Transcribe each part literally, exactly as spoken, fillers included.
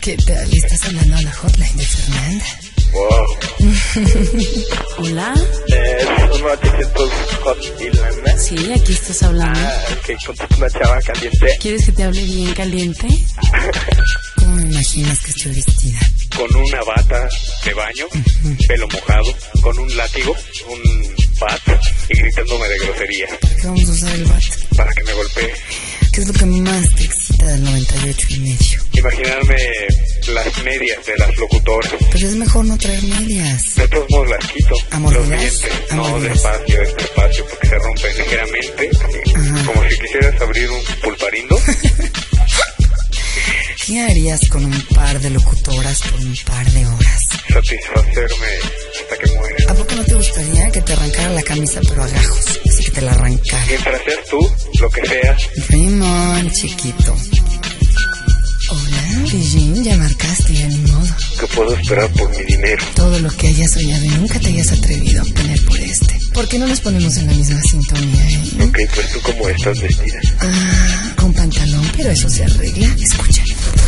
¿Qué tal? ¿Estás hablando a la hotline de Fernanda? Wow. Hola. Eh, son ochocientos hotline. Sí, aquí estás hablando. Ah, ok, contesta una chava caliente. ¿Quieres que te hable bien caliente? ¿Cómo me imaginas que estoy vestida? Con una bata de baño, uh-huh. Pelo mojado, con un látigo, un bat y gritándome de grosería. ¿Para qué vamos a usar el bat? Para que me golpee. ¿Qué es lo que más te excita del noventa y ocho y medio? Imaginarme las medias de las locutoras. Pero es mejor no traer medias. De todos modos las quito. ¿Amordidas? Los dientes. No, ¿Amordidas? despacio, despacio, porque se rompen ligeramente. Así, como si quisieras abrir un pulparindo. ¿Qué harías con un par de locutoras por un par de horas? Satisfacerme hasta que muera. ¿A poco no te gustaría que te arrancara la camisa pero a gajos? Así que te la arrancara. Mientras seas tú, lo que seas. Rimón, chiquito. Hola, Beijing, ya marcaste, ya ni modo. ¿Qué puedo esperar por mi dinero? Todo lo que hayas soñado y nunca te hayas atrevido a obtener por este. ¿Por qué no nos ponemos en la misma sintonía, eh? Ok, pues tú cómo estás vestida. Ah, con pantalón, pero eso se arregla. Escucha.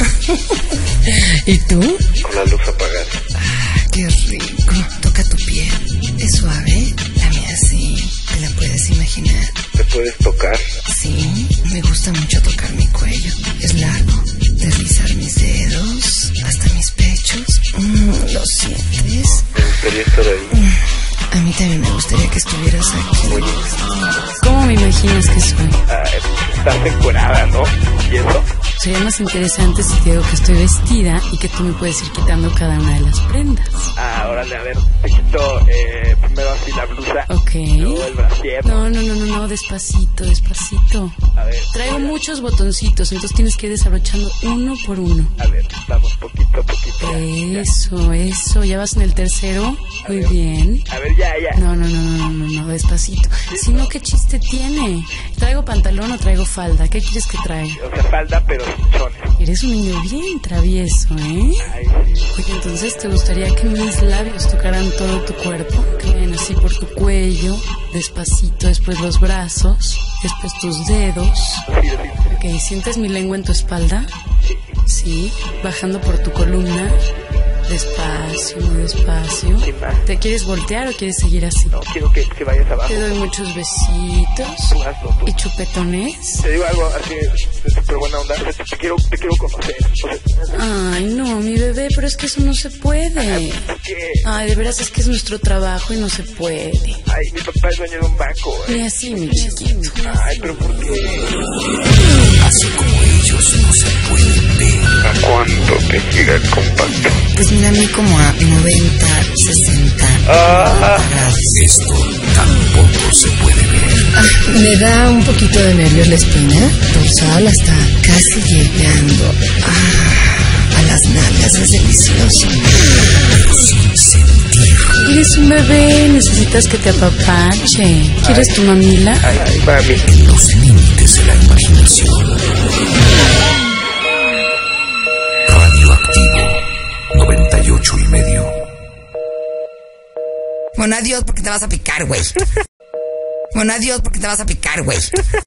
¿Y tú? Con la luz apagada. Ah, qué rico. Toca tu piel. ¿Es suave? La mía sí. ¿Te la puedes imaginar? ¿Te puedes tocar? Sí, me gusta mucho tocar mi cuello. Es largo. Deslizar mis dedos hasta mis pechos. Mm, ¿Lo sientes? Me gustaría estar ahí. Mm, a mí también me gustaría que estuvieras aquí. Oye. ¿Cómo me imaginas que soy? Ah, estás encuerada, ¿no? ¿Y eso? Sería más interesante si te digo que estoy vestida y que tú me puedes ir quitando cada una de las prendas. Ah, órale, a ver, te quito eh, primero así la blusa. Ok. Luego el brasier. No, no, no, no, no, despacito, despacito. A ver. Traigo muchos botoncitos, entonces tienes que ir desabrochando uno por uno. A ver, vamos poquito a poquito. Ya, Eso, ya. eso, ¿ya vas en el tercero? A Muy ver. bien. A ver, ya, ya. No, no, no, no, no, no, despacito. Si no, ¿qué chiste tiene? ¿Traigo pantalón o traigo falda? ¿Qué quieres que traiga? O sea, falda, pero sin chones. Eres un niño bien travieso, ¿eh? Ay, sí. Oye, entonces, ¿te gustaría que mis labios tocaran todo tu cuerpo? Que vayan así por tu cuello, despacito, después los brazos, después tus dedos. Sí, sí. Ok, ¿sientes mi lengua en tu espalda? Sí. Sí, bajando por tu columna, despacio, muy despacio. Sin más. ¿Te quieres voltear o quieres seguir así? No, quiero que, que vayas abajo. Te doy muchos besitos. Tú hazlo, tú. ¿Y chupetones? Te digo algo así de súper buena onda. O sea, te quiero, te quiero conocer. O sea, Ay, no, mi bebé, pero es que eso no se puede. ¿por qué? Ay, de veras es que es nuestro trabajo y no se puede. Ay, mi papá es dueño de un banco. Ni ¿eh? así, mi chiquito. Ay, pero ¿por qué? Así como ellos no se pueden ver. ¿A cuánto te gira el compacto? Pues mira, a mí como a noventa, sesenta Ah. grados. Esto tampoco se puede ver. Ah, me da un poquito de nervios la espina dorsal hasta casi llegando ah, a las nalgas. Es delicioso. Pero sin sentir. Eres un bebé, necesitas que te apapache. ¿Quieres tu mamila? Ay, ay, mami. En los límites de la imaginación. Radioactivo noventa y ocho y medio. Bueno, adiós porque te vas a picar, güey. Bueno, adiós porque te vas a picar, güey.